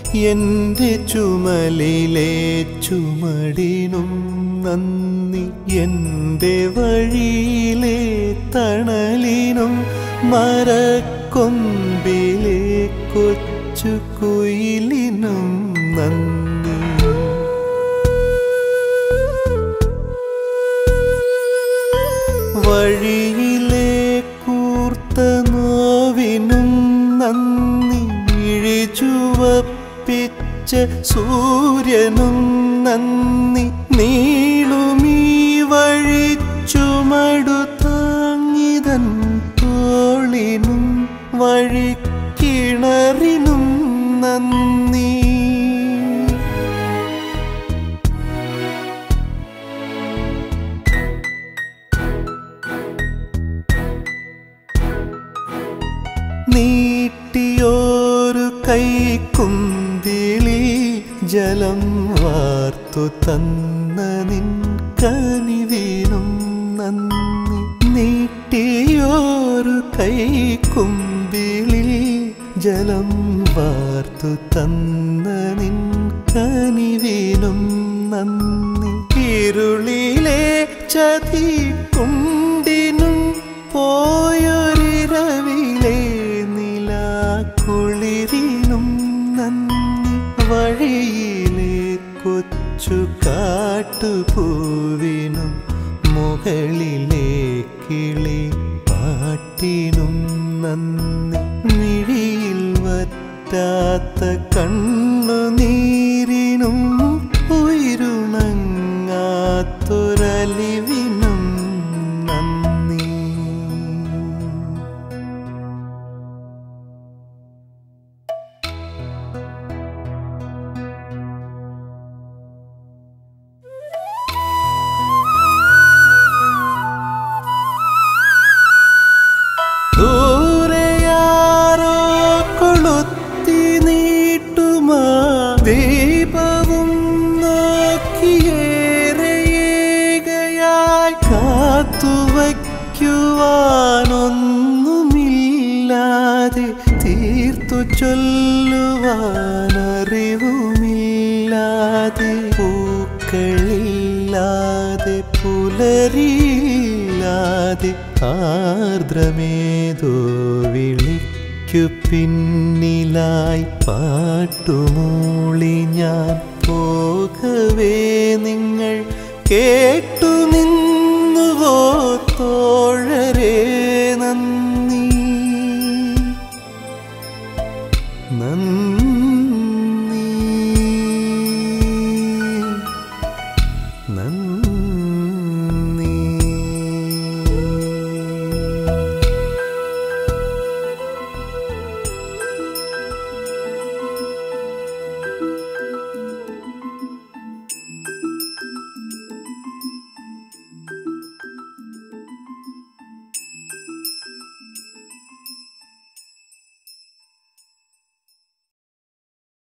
എൻ്റെ ചുമലിലെ ചുമടിനും നന്ദി, എൻ്റെ വഴിയിലെ തണലിനും മരക്കൊമ്പിലെ കൊച്ചു കുയിലിനും നന്ദി. വഴിയിലെ കൂർത്ത നോവിനും നന്ദി, ഇഴിചുവപ്പിച്ച സൂര്യനും നന്ദി, നീളുമീ വഴിച്ചുമടു താങ്ങിതൻ തോളിനും വഴിക്കിണറിനും നന്ദി. നീട്ടിയോരു കൈക്കുന്തിളിൽ ജലം വാർത്തു തന്ന നിൻ കനിവിനും നന്ദി. നീട്ടിയോരു കൈക്കുമ്പിളിൽ ജലം വാർത്തു തന്ന നിൻ കനിവിനും നന്ദി. ഇരുളിലെ ചതിക്കുണ്ടിനും പോയൊരിരവിലെ നിലാക്കുളിരിനും നന്ദി. വഴിയിലെ കൊച്ചു കാട്ടുപൂവിനും മുകളിലെ കിളി പാട്ടിനും നന്ദി. മിഴിയിൽ വറ്റാത്ത കണ്ണുനീരിനും ഉയരുണങ്ങാത്തൊരലിവിനും നന്ദി. ദൂരെയാരോ കൊളുത്തി നീട്ടുമാ ദീപവും നോക്കിയേറെയേകയായി കാത്തുവയ്ക്കുവാനൊന്നുമില്ലാതെ, തീർത്തു ചൊല്ലുവാനറിവുമില്ലാതെ, പൂക്കളില്ലാതെ പുലരിയില്ലാതെ, ആർദ്രമേതോ വിളിക്കു പിന്നിലായി പാട്ടുമൂളി ഞാൻ പോകവേ നിങ്ങൾ കേട്ടു നിന്നുവോ തോഴ?